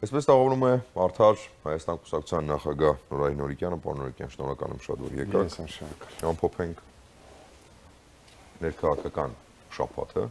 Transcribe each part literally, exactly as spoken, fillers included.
Այսպես տաղավարում է արդար Հայաստան կուսակցության նախագահ Նորային ՆՈՐԻԿՅԱՆը, պարոն ՆՈՐԻԿՅԱՆ, շնորհակալ եմ շատ, որ եկաք։ Ամփոփենք ներքաղաքական շաբաթը,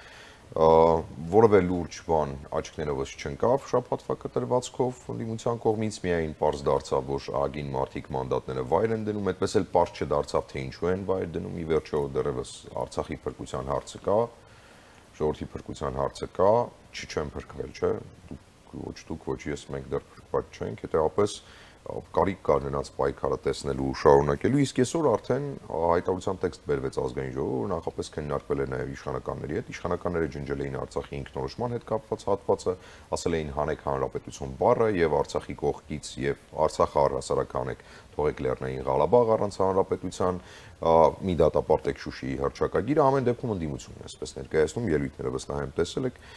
որևէ լուրջ բան աչքներովս չընկավ շաբաթվա կտրվածքով ընդդիմության կողմից, միայն պարզ դարձավ, որ ահագին մարդիկ մանդատները վայր են դնում, այդպես էլ պարզ չդարձավ, թե ինչու են վայր դնում, ի վերջո դեռևս Արցախի փրկության հարցը կա, ժողովրդի փրկության հարցը կա, չի չեն փրկվել, չէ՞, ոչ դուք, ոչ ես, մենք դեռ փրկված չենք, հետեւաբար կարիք կար նրանց պայքարը տեսնելու ու շարունակելու, իսկ այսօր արդեն հայտարարության տեքստ բերվեց ազգային ժողովը, նախապես քննարկվել է նաև իշխանականների հետ, իշխանականները ջնջել էին Արցախի ինքնորոշման հետ կապված հատվածը, ասել էին հանեք հանրապետություն բառը եւ Արցախի կողքից եւ Արցախը առհասարակ հանեք, թողեք Լեռնային Ղարաբաղ առանց հանրապետության, մի դատապարտեք Շուշիի հռչակագիրը, ամեն դեպքում ընդդիմությունն է, այսպես ներկայացնում, ելույթները վստահ եմ տեսել եք։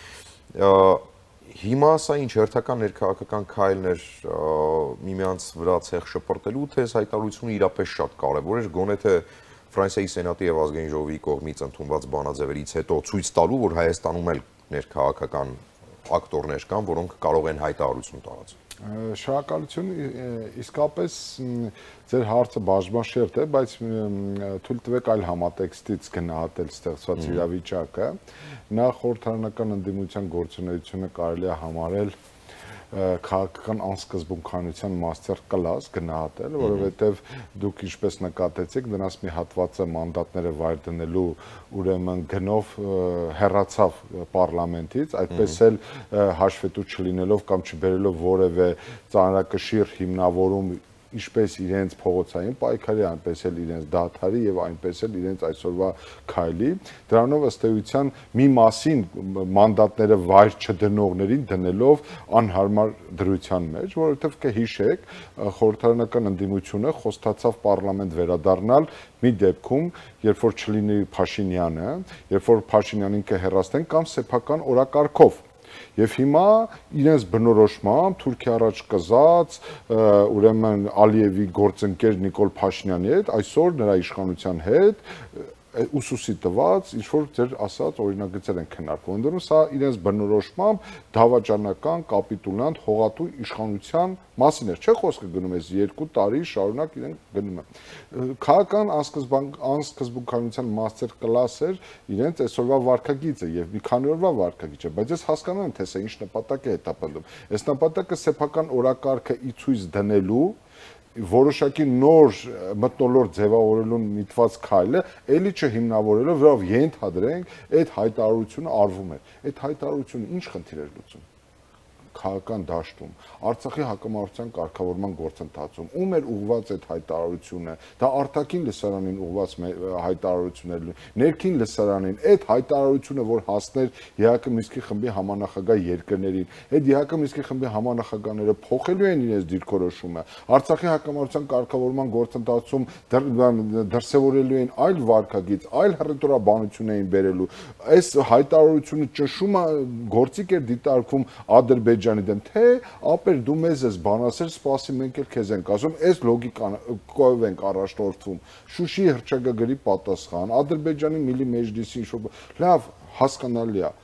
Հիմա սա ինչ հերթական ներքաղաքական քայլներ միմյանց վրա ցեղ շպրտելու, թե այս հայտարարությունը իրապես շատ կարևոր էր, գոնե թե Ֆրանսիայի Սենատի եւ ազգային ժողովի կողմից ընդունված բանաձևերից հետո ցույց տալու, որ Հայաստանում էլ ներքաղաքական ակտորներ կան, որոնք կարող են հայտարարություն տարածել։ Շնորհակալություն, իսկապես ձեր հարցը բաժնաշերտ է, բայց թույլ տվեք այլ համատեքստից գնահատել ստեղծված իրավիճակը։ Նախ խորհրդարանական ընդդիմության գործունեությունը կարելի է համարել քաղաքական անսկզբունքայնության մաստեր կլաս գնահատել, որովհետև դուք ինչպես նկատեցիք, դրանց մի հատվածը մանդատները վայր դնելու ուրեմն գնով հեռացավ պարլամենտից, այդպես էլ հաշվետու չլինելով կամ չբերելով որևէ ծանրակշիռ հիմնավորում ինչպես իրենց փողոցային պայքարի, այնպես էլ իրենց դադարի եւ այնպես էլ իրենց այսօրվա քայլի, դրանով ըստ էության մի մասին մանդատները վայր չդնողներին դնելով անհարմար դրության մեջ, որովհետեւ կհիշեք, խորհրդարանական ընդդիմությունը խոստացավ պարլամենտ վերադառնալ մի դեպքում, երբ որ չլինի Փաշինյանը, երբ որ Փաշինյանին կհեռացնեն կամ սեփական օրակարգով։ Եվ հիմա իրենց բնորոշմամբ Թուրքիա առաջ կզած ուրեմն Ալիևի գործընկեր Նիկոլ Փաշինյանի հետ, այսօր նրա իշխանության հետ ուսուսի տված, ինչ որ ձեր ասած օրինագծեր են քննարկվում։ Ընդդեմ սա իրենց բնորոշմամբ դավաճանական, կապիտուլանտ, հողատու իշխանության մասին էր, չէ՞ խոսքը գնում էս երկու տարի շարունակ իրենք գնում են։ Քաղաքական անսկզբունքայնության մաստեր կլաս էր իրենց այսօրվա վարքագիծը եւ մի քանի օրվա վարքագիծը, բայց ես հասկանում եմ, թե սա ինչ նպատակ է հետապնդում։ Այս նպատակը սեփական օրակարգը ի ցույց դնելու որոշակի նոր մթնոլորտ ձևավորելուն միտված քայլը էլի չհիմնավորելով, որով ենթադրենք այդ հայտարարությունը արվում է։ Այդ հայտարարությունը ինչ խնդիր էր լուծում քաղաքական դաշտում, Արցախի հակամարտության կարգավորման գործընթացում, ում էր ուղղված այդ հայտարարությունը, դա արտաքին լսարանին ուղղված հայտարարություն էր, ներքին լսարանին, այդ հայտարարությունը, որ հասներ ԵԱՀԿ Մինսկի խմբի համանախագահ երկրներին, այդ ԵԱՀԿ Մինսկի խմբի համանախագահները փոխելու են իրենց դիրքորոշումը, Արցախի հակամարտության կարգավորման գործընթացում դրսևորելու են այլ վարքագիծ, այլ հռետորաբանություն էին բերելու, այս հայտարարությունը ճնշումը գործիք էր դիտարկվում Ադրբեջանի դեմ, թե ապեր դու մեզ ես բան ասել, սպասի մենք էլ քեզ ենք ասում, այս լոգիկայով ենք առաջնորդվում, Շուշիի հռչակագրի պատասխան, Ադրբեջանի Միլի Մեջլիսի ինչ-որ, լավ, հասկանալի է,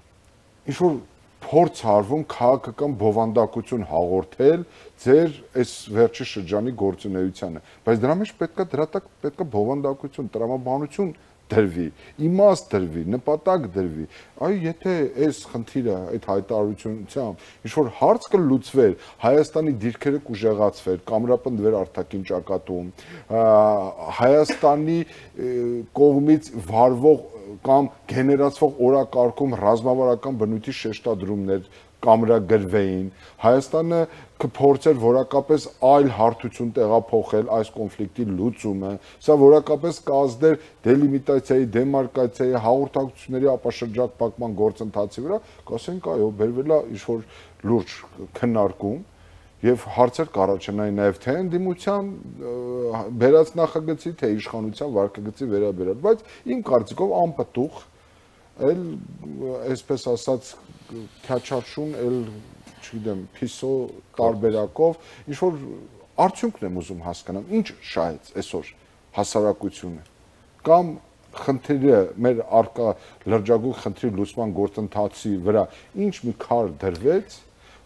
ինչ-որ փորձ արվում քաղաքական բովանդակություն հաղորդել ձեր այս վերջի շրջանի գործունեությանը, բայց դրա մեջ պետքա դրատակ պետքա բովանդակություն, տրամաբանություն դրվի, իմաստ դրվի, նպատակ դրվի, այ եթե այս խնդիրը այդ հայտարարությունությամբ ինչ-որ հարց կլուծվեր, Հայաստանի դիրքերը կուժեղացվեր, կամրապնդվեր արտաքին ճակատում, Հայաստանի կողմից վարվող կամ գեներացվող օրակարգում ռազմավարական բնույթի շեշտադրումներ կամրագրվեին, Հայաստանը կփորձեր որակապես այլ հարթություն տեղափոխել այս կոնֆլիկտի լուծումը, սա որակապես կազդեր դելիմիտացիայի, դեմարկացիայի, հաղորդակցությունների ապաշրջակապակման գործընթացի վրա, կասենք այո, բերվել է ինչ-որ լուրջ քննարկում եւ հարցեր կառաջանային նաեւ թե ընդդիմության բերած նախագծի, թե իշխանության վարքագծի վերաբերյալ, բայց իմ կարծիքով անպտուղ էլ այսպես ասած քաչարշուն էլ չգիտեմ փիսո տարբերակով ինչ որ արդյունքն եմ ուզում հասկանամ, ինչ շահեց այսօր հասարակությունը կամ խնդիրը մեր արկա լրջագույն խնդրի լուծման գործընթացի վրա ինչ մի քար դրվեց,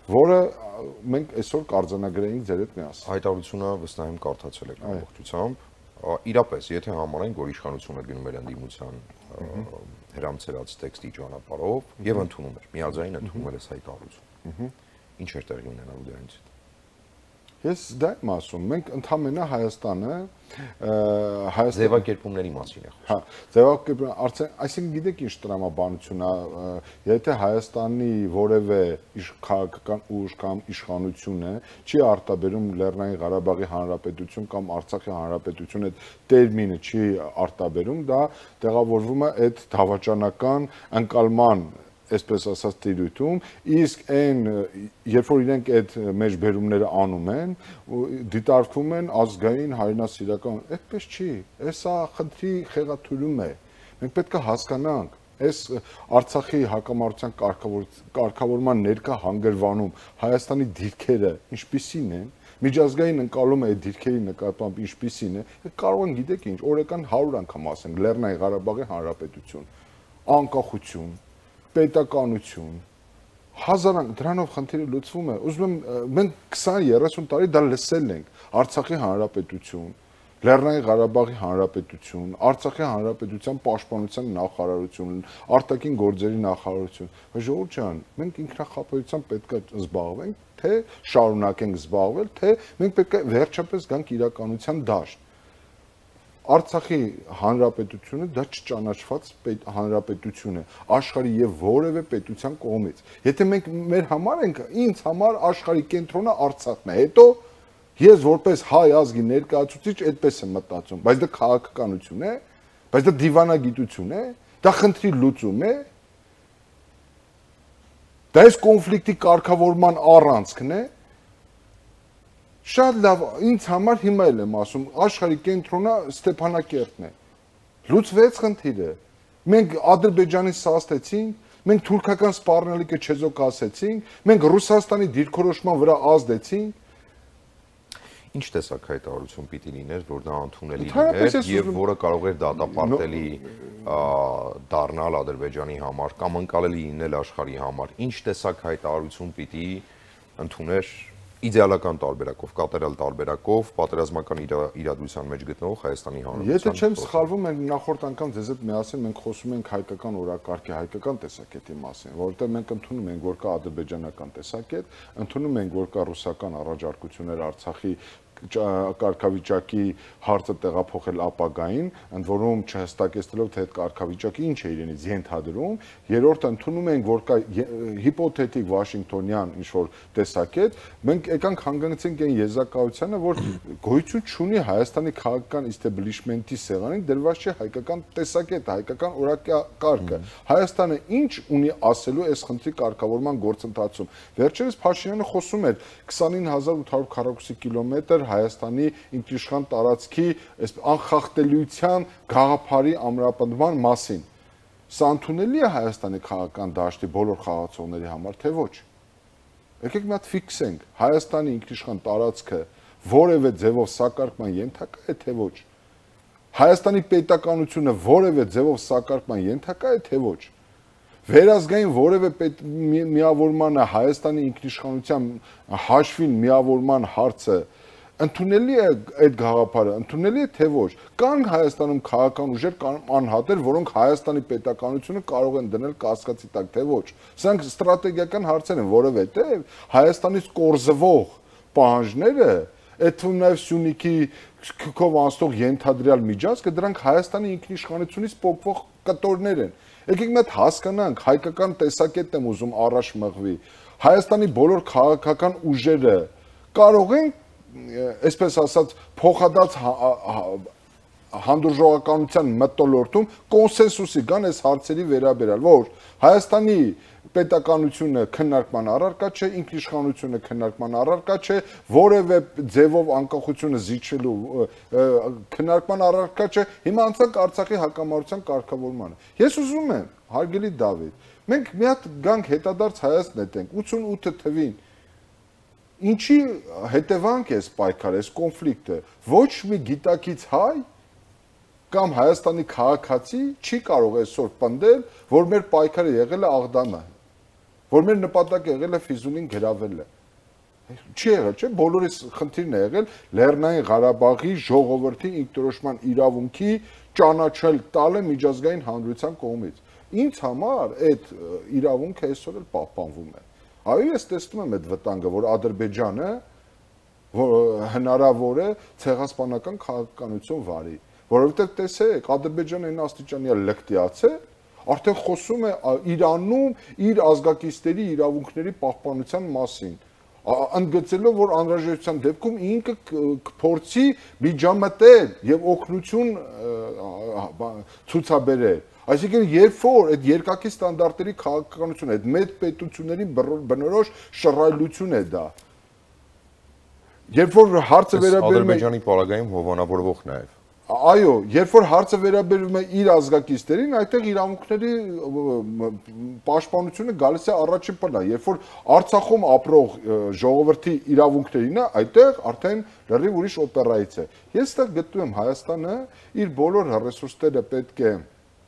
որը մենք այսօր կարձանագրեինք ձեր հետ միասին։ Հայտարարությունը վստահ եմ կարդացել եք ամբողջությամբ։ Իրապես, եթե համարենք, որ իշխանությունը գնում էր ընդդիմության հրամցրած տեքստի ճանապարհով եւ ընդունում էր, միաձայն ընդունում էր այս հայտարարությունը։ Ինչ էր տեղի ունենալու դրանից։ Ես դա եմ ասում, մենք ընդհանրապես Հայաստանը Հայաստան ձևակերպումների մասին է խոսքը։ Հա, ձևակերպում, արդեն, այսինքն գիտեք ինչ տրամաբանություն է, եթե Հայաստանի որևէ քաղաքական ուժ կամ իշխանություն է, չի արտաբերում Լեռնային Ղարաբաղի Հանրապետություն կամ Արցախի Հանրապետություն այդ տերմինը չի արտաբերում, դա տեղավորվում է այդ դավաճանական ընկալման այսպես ասած տիրույթում, իսկ այն երբ որ իրենք այդ մեջբերումները անում են, դիտարկվում են ազգային հայրենասիրական, այդպես չի, սա խնդրի խեղաթյուրում է։ Մենք պետք է հասկանանք, այս Արցախի հակամարտության կարգավորման ներկա հանգրվանում Հայաստանի դիրքերը ինչպիսին են, միջազգային ընկալումը այդ դիրքերի նկատմամբ ինչպիսին է, կարող են գիտեք ինչ, օրական հարյուր անգամ ասենք Լեռնային Ղարաբաղի Հանրապետություն, անկախություն, պետականություն, հազար դրանով խնդիրը լուծվում է, ուզում եմ մենք քսան երեսուն տարի դա լսել ենք, Արցախի Հանրապետություն, Լեռնային Ղարաբաղի Հանրապետություն, Արցախի Հանրապետության պաշտպանության նախարարություն, արտաքին գործերի նախարարություն, ժողովուրդ ջան, մենք ինքնախապեյությամբ պետք է զբաղվենք, թե շարունակենք զբաղվել, թե մենք պետք է վերջապես գանք իրականության դաշտ։ Արցախի հանրապետությունը դա չճանաչված հանրապետություն է աշխարհի եւ որևէ պետության կողմից։ Եթե մենք մեր համար ենք, ինձ համար աշխարհի կենտրոնը Արցախն է։ Հետո ես որպես հայ ազգի ներկայացուցիչ այդպես եմ մտածում, բայց դա քաղաքականություն է, բայց դա դիվանագիտություն է, դա խնդրի լուծում է։ Դա այս կոնֆլիկտի կարգավորման առանցքն է։ Շատ լավ, ինձ համար հիմա էլ եմ ասում, աշխարհի կենտրոնը Ստեփանակերտն է։ Լուծվեց խնդիրը։ Մենք Ադրբեջանի սաստեցինք, մենք թուրքական սպառնալիքը չեզոքացեցինք, մենք Ռուսաստանի դիրքորոշման վրա ազդեցինք։ Ինչ տեսակ հայտարարություն պիտի լիներ, որ դա ընդունելի լիներ եւ որը կարող էր դատապարտելի դառնալ Ադրբեջանի համար կամ ընկալելի լինել աշխարհի համար։ Ինչ տեսակ հայտարարություն պիտի ընդուներ իդեալական տարբերակով, կատարյալ տարբերակով, պատերազմական իրադրության մեջ գտնվող Հայաստանի Հանրապետության։ Եթե չեմ սխալվում, մենք նախորդ անգամ ձեզ հետ միասին մենք խոսում ենք հայկական օրակարգի, հայկական տեսակետի մասին, որովհետև մենք ընդունում ենք, որ կա ադրբեջանական տեսակետ, ընդունում ենք, որ կա ռուսական առաջարկություններ Արցախի կարգավիճակի հարցը տեղափոխել ապագային, ընդ որում չհստակեցնելով թե այդ կարգավիճակը ինչ է իրենից ենթադրում, երրորդը ընդունում ենք, որ կա հիպոթետիկ վաշինգտոնյան ինչ-որ տեսակետ, մենք եկանք հանգեցինք այն եզրակացությանը, որ գոյություն չունի Հայաստանի քաղաքական իստեբլիշմենտի սեղանին դրված չէ հայկական տեսակետը, հայկական օրակարգը։ Հայաստանը ինչ ունի ասելու այս խնդրի կարգավորման գործընթացում։ Վերջերս Փաշինյանը խոսում էր քսանինը հազար ութ հարյուր քառակուսի կիլոմետր Հայաստանի ինքնիշխան տարածքի անխախտելիության գաղափարի ամրապնդման մասին։ Սա ընդունելի է Հայաստանի քաղաքական դաշտի բոլոր խաղացողների համար, թե ոչ։ Եկեք մի հատ ֆիքսենք, Հայաստանի ինքնիշխան տարածքը որևէ ձևով սակարկման ենթակա է, թե ոչ։ Հայաստանի պետականությունը որևէ ձևով սակարկման ենթակա է, թե ոչ։ Վերազգային որևէ միավորմանը Հայաստանի ինքնիշխանության հաշվին միավորման հարցը ընդունելի է այդ գաղափարը, ընդունելի է թե ոչ։ Կան Հայաստանում քաղաքական ուժեր կամ անհատեր, որոնք Հայաստանի պետականությունը կարող են դնել կասկածի տակ, թե ոչ։ Սրանք ստրատեգիական հարցեր են, որովհետև Հայաստանից կորզվող պահանջները, այդ թվում նաև Սյունիքի քով անցնող ենթադրյալ միջազգը, դրանք Հայաստանի ինքնիշխանությունից պոկվող կտորներ են։ Եկեք մի հատ հասկանանք, հայկական տեսակետն եմ ուզում առաջ մղվի։ Հայաստանի բոլոր քաղաքական ուժերը կարող են, այսպես ասած, փոխադարձ հանդուրժողականության մթնոլորտում կոնսենսուսի կան այս հարցերի վերաբերյալ, որ Հայաստանի պետականությունը քննարկման առարկա չէ, ինքնիշխանությունը քննարկման առարկա չէ, որևէ ձևով անկախությունը զիջելու քննարկման առարկա չէ։ Հիմա անցանք Արցախի հակամարտության կարգավորմանը։ Ես ուզում եմ, հարգելի Դավիթ, մենք մի հատ գանք հետադարձ Հայաստան նետենք ութսունութ թվին։ Ինչի հետևանք է այս պայքարը, այս կոնֆլիկտը։ Ոչ մի գիտակից հայ կամ Հայաստանի քաղաքացի չի կարող այսօր պնդել, որ մեր պայքարը եղել է աղդամը։ որ մեր նպատակը եղել է Ֆիզուլին գրավելը։ Չի եղել, չէ՞, բոլորիս խնդիրն է եղել Լեռնային Ղարաբաղի ժողովրդի ինքնորոշման իրավունքի ճանաչել տալը միջազգային հանրության կողմից։ Ինձ համար այդ իրավունքը այսօր էլ պահպանվում է։ Այո, ես տեսնում եմ այդ վտանգը, որ Ադրբեջանը հնարավոր է ցեղասպանական քաղաքականություն վարի, որովհետև տեսեք, Ադրբեջանը այն աստիճանի է լկտիացել, արդեն խոսում է Իրանում իր ազգակիցների իրավունքների պահպանության մասին, ընդգծելով, որ անհրաժեշտության դեպքում ինքը կփորձի միջամտել եւ օգնություն ցուցաբերել։ Այսինքն, երբ որ այդ երկակի ստանդարտների քաղաքականությունը, այդ մեծ պետությունների բնորոշ շռայլություն է դա։ Երբ որ հարցը վերաբերում է Ադրբեջանի պարագայում հովանավորվող նաև։ Այո, երբ որ հարցը վերաբերում է իր ազգակիցներին, այդտեղ իրավունքների պաշտպանությունը գալիս է առաջին պլան, երբ որ Արցախում ապրող ժողովրդի իրավունքներինը, այդտեղ արդեն լրիվ ուրիշ օպերայից է։ Ես այդտեղ գտնում եմ Հայաստանը իր բոլոր ռեսուրսները պետք է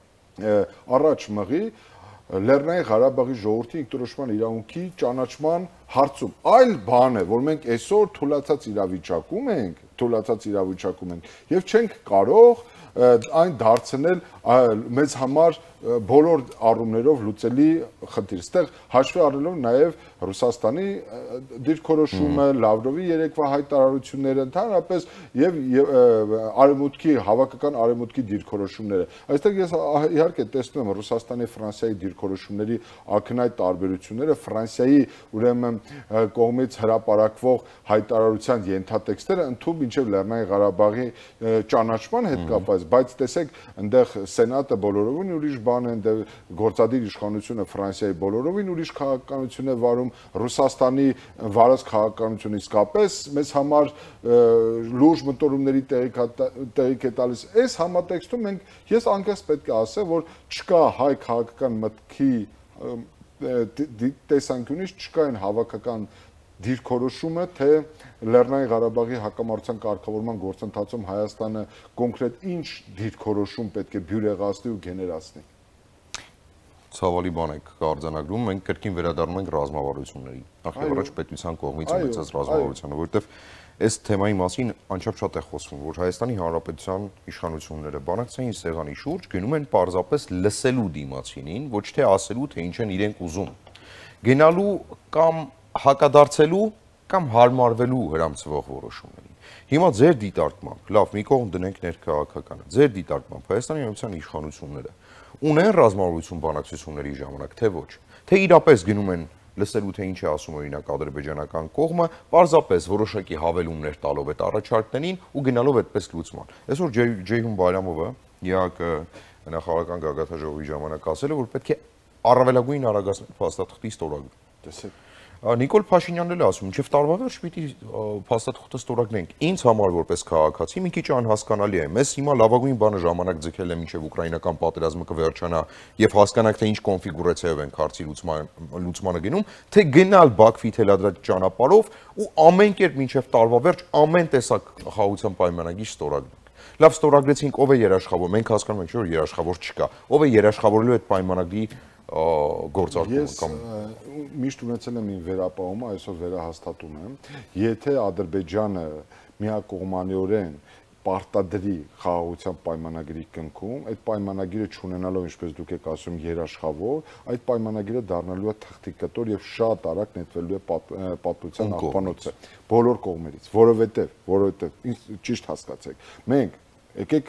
առաջ մղի Լեռնային Ղարաբաղի ժողովրդի ինքնորոշման իրավունքի ճանաչման հարցում։ Այլ բան է, որ մենք այսօր թուլացած իրավիճակում ենք, թուլացած իրավիճակում ենք եւ չենք կարող այն դարձնել մեզ համար բոլոր առումներով լուծելի խնդիր։ Այստեղ հաշվի առնելով նաև Ռուսաստանի դիրքորոշումը, Լավրովի երեկվա հայտարարությունները, ընդհանրապես եւ արևմուտքի հավաքական արևմուտքի դիրքորոշումները։ Այստեղ ես իհարկե տեսնում եմ Ռուսաստանի, Ֆրանսիայի դիրքորոշումների ակնհայտ տարբերությունները, Ֆրանսիայի ուրեմն կողմից հրապարակվող հայտարարության ենթատեքստերը ընդհանուր մինչև Լեռնային Ղարաբաղի ճանաչման հետ կապված, բայց տեսեք, այնտեղ Սենատը բոլորովին ուրիշ բան է, այնտեղ գործադիր իշխանությունը Ֆրանսիայի բոլորովին ուրիշ քաղաքականություն է վարում, Ռուսաստանի վարած քաղաքականությունը իսկապես մեզ համար լուրջ մտորումների տեղիք է տալիս։ Այս համատեքստում մենք ես անկեղծ պետք է ասեմ, որ չկա հայ քաղաքական մտքի տեսանկյունից չկա այն հավաքական դիրքորոշումը, թե Լեռնային Ղարաբաղի հակամարտության կարգավորման գործընթացում Հայաստանը կոնկրետ ինչ դիրքորոշում պետք է բյուրեղացնի ու գեներացնի։ Ցավալի բան եք արձանագրում, մենք կրկին վերադառնում ենք ռազմավարություններին, նախ առաջ պետության կողմից ունեցած ռազմավարությանը, որովհետև այս թեմայի մասին անչափ շատ է խոսվում, որ Հայաստանի Հանրապետության իշխանությունները բանակցային սեղանի շուրջ գնում են պարզապես լսելու դիմացինին, ոչ թե ասելու, թե ինչ են իրենք ուզում։ Գնալու կամ հակադարձելու կամ հարմարվելու հրամցվող որոշումներին։ Հիմա ձեր դիտարկմամբ, լավ, մի կողմ դնենք ներքաղաքականը, ձեր դիտարկմամբ Հայաստանի Հանրապետության իշխանությունները ունեն ռազմավարություն բանակցությունների ժամանակ, թե ոչ, թե իրապես գնում են լսելու, թե ինչ է ասում օրինակ ադրբեջանական կողմը, պարզապես որոշակի հավելումներ տալով այդ առաջարկներին ու գնալով այդպես լուծման։ Այսօր Ջեյհուն Բայրամովը, ԵԱԿ նախարարական գագաթնաժողովի ժամանակ ասել է, որ պետք է առավելագույն արագացնել փաստաթղթի ստորագրումը։ Տեսեք, Նիկոլ Փաշինյանն էլ ասում, մինչև տարվա վերջ պիտի փաստաթղթը ստորագրենք։ Ինձ համար որպես քաղաքացի մի քիչ անհասկանալի է։ Մեզ հիմա լավագույն բանը ժամանակ ձգել է մինչև ուկրաինական պատերազմը կվերջանա եւ հասկանանք, թե ինչ կոնֆիգուրացիայով են հարցի լուծմանը գնում, թե գնալ Բաքվի թելադրած ճանապարհով ու ամեն կերպ մինչև տարվա վերջ ամեն տեսակ խաղաղության պայմանագիր ստորագրենք։ Լավ, ստորագրեցինք, ով է երաշխավոր, մենք հասկանում ենք, որ երաշխավոր չկա։ Ով է երաշխավորելու այդ պայմանագրի գործարկումը կամ միշտ ունեցել եմ իմ վերապահումը, այսօր վերահաստատում եմ, եթե Ադրբեջանը միակողմանիորեն պարտադրի խաղաղության պայմանագրի կնքում, այդ պայմանագիրը չունենալով, ինչպես դուք եք ասում, երաշխավոր, այդ պայմանագիրը դառնալու է թղթի կտոր եւ շատ արագ նետվելու է պատմության աղբանոցը բոլոր կողմերից, որովհետեւ, որովհետեւ ճիշտ հասկացեք, մենք եկեք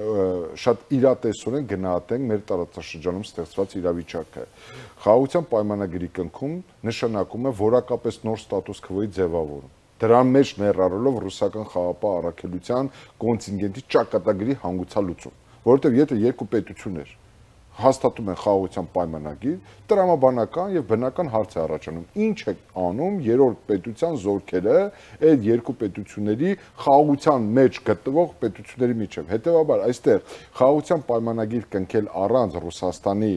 շատ իրատեսորեն գնահատենք մեր տարածաշրջանում ստեղծված իրավիճակը։ Խաղաղության պայմանագրի կնքում նշանակում է որակապես նոր ստատուս քվոյի ձևավորում։ Դրան մեջ ներառելով ռուսական խաղապահ առաքելության կոնտինգենտի ճակատագրի հանգուցալուծում, որովհետև եթե երկու պետություններ հաստատում են խաղաղության պայմանագիր, տրամաբանական եւ բնական հարց է առաջանում։ Ինչ է անում երրորդ պետության զորքերը այդ երկու պետությունների խաղաղության մեջ գտնվող պետությունների միջև։ Հետևաբար այստեղ խաղաղության պայմանագիր կնքել առանց Ռուսաստանի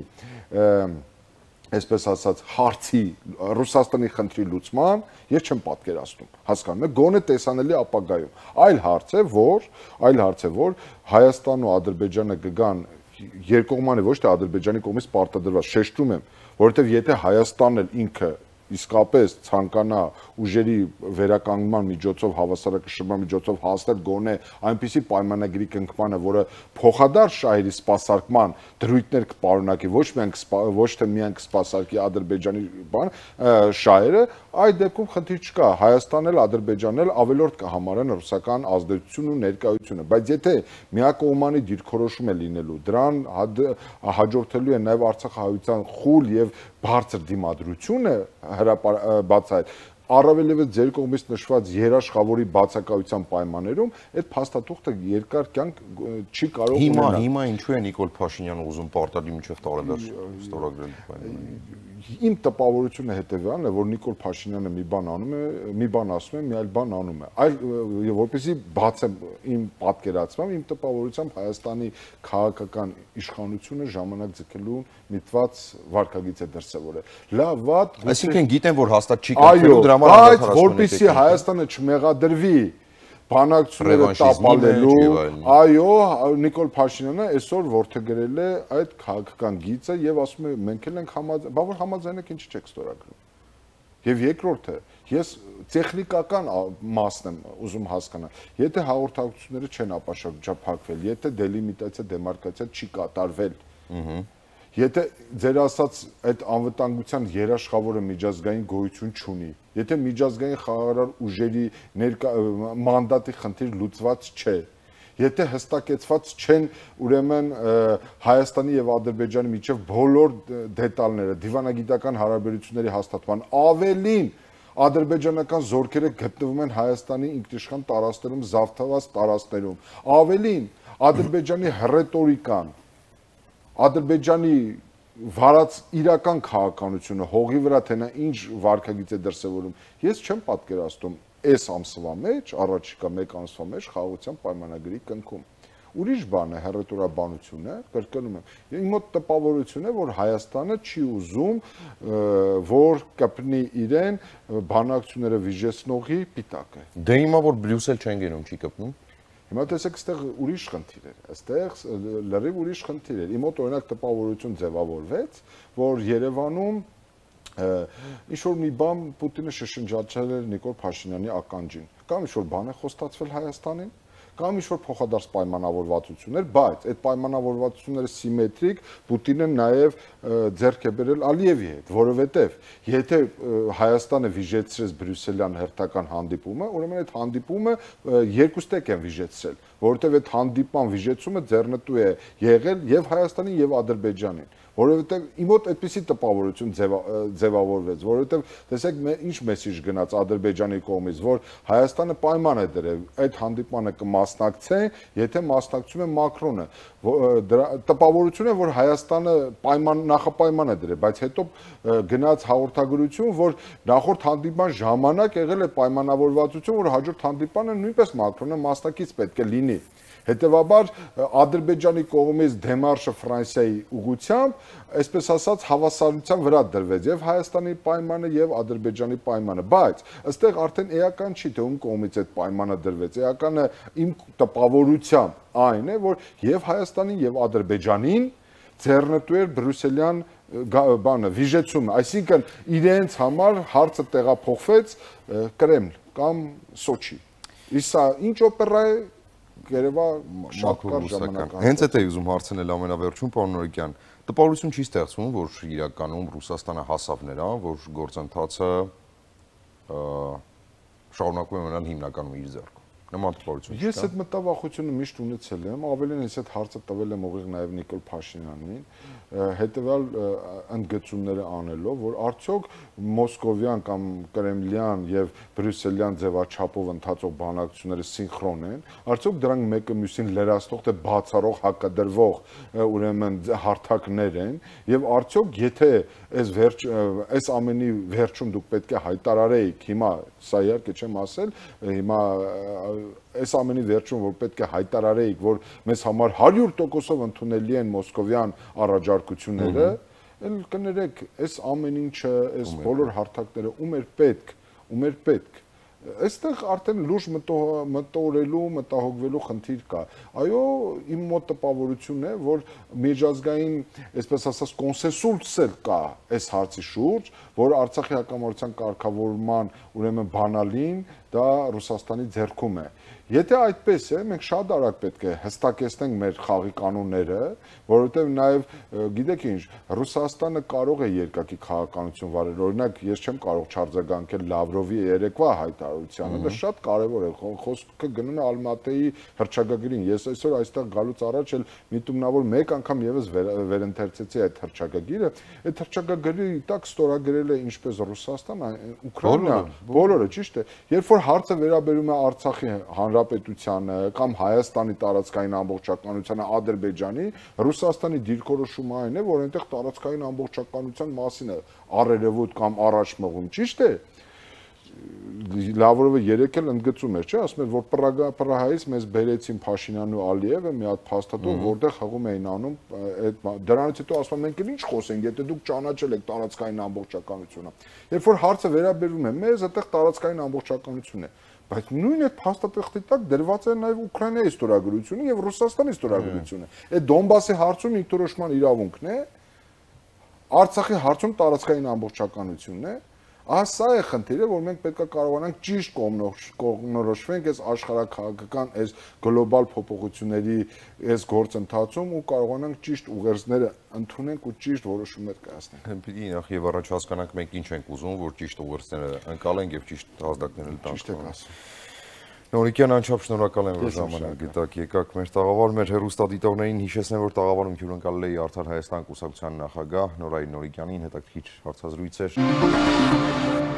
այսպես ասած հարցի Ռուսաստանի խնդրի լուծման ես չեմ պատկերացնում, հասկանում եք, գոնե տեսանելի ապագայում։ Այլ հարց է, որ, այլ հարց է, որ Հայաստանն ու Ադրբեջանը կգան երկկողմանի ոչ թե Ադրբեջանի կողմից պարտադրված, շեշտում եմ, որովհետև եթե Հայաստանն էլ ինքը իսկապես ցանկանա ուժերի վերականգնման միջոցով, հավասարակշռման միջոցով հասնել գոնե այնպիսի պայմանագրի կնքմանը, որը փոխադարձ շահերի սպասարկման դրույթներ կպարունակի, ոչ միայն ոչ թե միայն կսպասարկի Ադրբեջանի բան շահերը, այդ դեպքում խնդիր չկա, Հայաստանն էլ Ադրբեջանն էլ ավելորդ կհամարեն ռուսական ազդեցությունն ու ներկայությունը, բայց եթե միակողմանի դիրքորոշում է լինելու, դրան հաջորդելու է նաև Արցախահայության խուլ եւ բարձր դիմադրությունը բացահայտ, առավել ևս ձեր կողմից նշված երաշխավորի բացակայության պայմաններում այդ փաստաթուղթը երկար կյանք չի կարող ունենալ։ Հիմա հիմա ինչու է Նիկոլ Փաշինյանը ուզում պարտադիր միջև տարեդարձ ստորագրել պայմանները։ Իմ տպավորությունը հետևյալն է, որ Նիկոլ Փաշինյանը մի բան անում է, մի բան ասում է, մի այլ բան անում է։ Այլ որպեսզի բացեմ իմ պատկերացմամբ, իմ տպավորությամբ Հայաստանի քաղաքական իշխանությունը ժամանակ ձգելու միտված վարքագիծ է դրսևորել։ Լավ, վատ, այսինքն գիտեն, որ հաստատ չի կապվելու դրա համար բայց որպեսզի Հայաստանը չմեղադրվի բանակցությունները տապալելու, այո, Նիկոլ Փաշինյանը այսօր որդեգրել է այդ քաղաքական գիծը եւ ասում է մենք էլ ենք համաձայն, բա որ համաձայն եք ինչի չեք ստորագրում։ Եվ երկրորդը, ես տեխնիկական մասն եմ ուզում հասկանալ, եթե հաղորդակցությունները չեն ապաշրջափակվել, եթե դելիմիտացիա, դեմարկացիա չի կատարվել, եթե ձեր ասած այդ անվտանգության երաշխավորը միջազգային գոյություն չունի, եթե միջազգային խաղաղարար ուժերի մանդատի խնդիր լուծված չէ, եթե հստակեցված չեն ուրեմն Հայաստանի եւ Ադրբեջանի միջև բոլոր դետալները, դիվանագիտական հարաբերությունների հաստատման, ավելին ադրբեջանական զորքերը գտնվում են Հայաստանի ինքնիշխան տարածքներում, զավթված տարածքներում, ավելին Ադրբեջանի ռետորիկան, Ադրբեջանի վարած իրական քաղաքականությունը հողի վրա թե նա ինչ վարքագիծ է դրսևորում, ես չեմ պատկերացնում այս ամսվա մեջ, առաջիկա մեկ ամսվա մեջ խաղաղության պայմանագրի կնքում։ Ուրիշ բան է հռետորաբանությունը, կրկնում եմ։ Իմ մոտ տպավորություն է, որ Հայաստանը չի ուզում, որ կպնի իրեն բանակցությունները վիժեցնողի պիտակը։ Դե հիմա որ Բրյուսել չեն գնում, չի կպնում։ Հիմա տեսեք, այստեղ ուրիշ խնդիր էր, այստեղ լրիվ ուրիշ խնդիր էր։ Իմ մոտ օրինակ տպավորություն ձևավորվեց, որ Երևանում ինչ-որ մի բան Պուտինը շշնջաճել էր Նիկոլ Փաշինյանի ականջին, կամ ինչ-որ բան է խոստացվել Հայաստանին, կամ ինչ-որ փոխադարձ պայմանավորվածություններ, բայց այդ պայմանավորվածությունները սիմետրիկ Պուտինը նաև ձեռք է բերել Ալիևի հետ, որովհետև եթե Հայաստանը վիժեցրեց բրյուսելյան հերթական հանդիպումը, ուրեմն այդ հանդիպումը երկուստեք են վիժեցրել, որովհետև այդ հանդիպման վիժեցումը ձեռնտու է եղել եւ Հայաստանին եւ Ադրբեջանին, որովհետև իմ մոտ այդպիսի տպավորություն ձևավորվեց, որովհետև տեսեք ինչ մեսիջ գնաց Ադրբեջանի կողմից, որ Հայաստանը պայման է դրել, այդ հանդիպմանը կմասնակցե, եթե մասնակցում է Մակրոնը, տպավորություն է, որ Հայաստանը պայման նախապայման է դրել, բայց հետո գնաց հաղորդագրություն, որ նախորդ հանդիպման ժամանակ եղել է պայմանավորվածություն, որ հաջորդ հանդիպանը նույնպես Մակրոնը մասնակից պետք է լինի։ Հետևաբար Ադրբեջանի կողմից դեմարշը Ֆրանսիայի ուղղությամբ, այսպես ասած, հավասարության վրա դրվեց եւ Հայաստանի պայմանը եւ Ադրբեջանի պայմանը, բայց ըստեղ արդեն էական չի, թե ում կողմից այդ պայմանը դրվեց։ Էականը իմ տպավորությամբ այն է, որ եւ Հայաստանին եւ Ադրբեջանին ձեռնտու էր բրյուսելյան բանը, վիժեցումը, այսինքն իրենց համար հարցը տեղափոխվեց Կրեմլ կամ Սոչի։ Իսա ինչ օպերա է Երևա շատ կար ժամանակ։ Հենց այդ է ուզում հարցնել ամենավերջում, պարոն Նորիկյան, տպավորություն չի ստեղծվում, որ իրականում Ռուսաստանը հասավ նրան, որ գործընթացը շարունակում է մնալ հիմնականում իր ձեռքում։ Նման տպավորություն չկա։ Ես այդ մտավախությունը միշտ ունեցել եմ, ավելին ես այդ հարցը տվել եմ ուղիղ նաև Նիկոլ Փաշինյանին, հետևյալ ընդգծումները անելով, որ արդյոք մոսկովյան կամ կրեմլյան եւ բրյուսելյան ձևաչափով ընթացող բանակցությունները սինխրոն են, արդյոք դրանք մեկը մյուսին լրացնող թե բացառող հակադրվող ուրեմն հարթակներ են, եւ արդյոք եթե այս վերջ այս ամենի վերջում դուք պետք է հայտարարեիք, հիմա սա իհարկե չեմ ասել, հիմա այս ամենի վերջում որ պետք է հայտարարեիք, որ մեզ համար հարյուր տոկոսով ընդունելի են մոսկովյան առաջարկությունները, էլ կներեք, այս ամեն ինչը, այս բոլոր հարթակները ում էր պետք, ում էր պետք, Այստեղ արդեն լուրջ մտորելու, մտահոգվելու խնդիր կա։ Այո, իմ մոտ տպավորությունն է, որ միջազգային, այսպես ասած, կոնսենսուս էլ կա այս հարցի շուրջ, որ Արցախի հակամարտության կարգավորման ուրեմն բանալին դա Ռուսաստանի ձեռքում է։ Եթե այդպես է, մենք շատ արագ պետք է հստակեցնենք մեր խաղի կանոնները, որովհետև նաև գիտեք ինչ, Ռուսաստանը կարող է երկակի քաղաքականություն վարել, օրինակ ես չեմ կարող չարձագանքել Լավրովի երեկվա հայտարարությանը, դա շատ կարևոր է, խոսքը գնում է Ալմատեի հռչակագրին, ես այսօր այստեղ գալուց առաջ էլ միտումնավոր մեկ անգամ եւս վերընթերցեցի այդ հռչակագիրը, այդ հռչակագրի տակ ստորագրել է ինչպես Ռուսաստանը, Ուկրաինա, բոլորը, ճիշտ է, երբ որ հարցը վերաբերում է Արցախի հանրապետությանը կամ Հայաստանի տարածքային ամբողջականությանը, Ադրբեջանի, Ռուսաստանի դիրքորոշումը այն է, որ այնտեղ տարածքային ամբողջականության մասին է առերևույթ կամ առաջ մղում, ճիշտ է։ Լավրովը երեք էլ ընդգծում էր, չէ, ասում էր, որ Պրահայից մեզ բերեցին Փաշինյանն ու Ալիևը մի հատ փաստաթուղթ, որտեղ հղում էին անում այդ դրանից հետո ասում են, մենք ինչ խոսենք, եթե դուք ճանաչել եք տարածքային ամբողջականությունը։ Երբ որ հարցը վերաբերում է մեզ, այդտեղ տարածքային ամբողջականություն է։ Բայց նույն այդ փաստաթղթի տակ դրված է նաև Ուկրաինայի ստորագրությունը եւ Ռուսաստանի ստորագրությունը։ Այդ Դոնբասի հարցում ինքնորոշման իրավունքն է, Արցախի հարցում տարածքային ամբողջականությունն է։ Ահա սա է խնդիրը, որ մենք պետք է կարողանանք ճիշտ կողմնորոշվենք այս աշխարհաքաղաքական, այս գլոբալ փոփոխությունների այս գործընթացում ու կարողանանք ճիշտ ուղերձները ընդունենք ու ճիշտ որոշումներ կայացնենք։ Պիտի նախ եւ առաջ հասկանանք մենք ինչ ենք ուզում, որ ճիշտ ուղերձները ընկալենք եւ ճիշտ ազդակները տանք։ Ճիշտ եք ասում։ Նորիկյան անչափ շնորհակալ եմ, որ ժամանակ գտաք, եկաք մեր տաղավար, մեր հեռուստադիտողներին հիշեցնեմ, որ տաղավարում հյուրընկալել էի Արդար Հայաստան կուսակցության նախագահ Նորայր Նորիկյանին, հետաքրքիր հարցազրույց էր։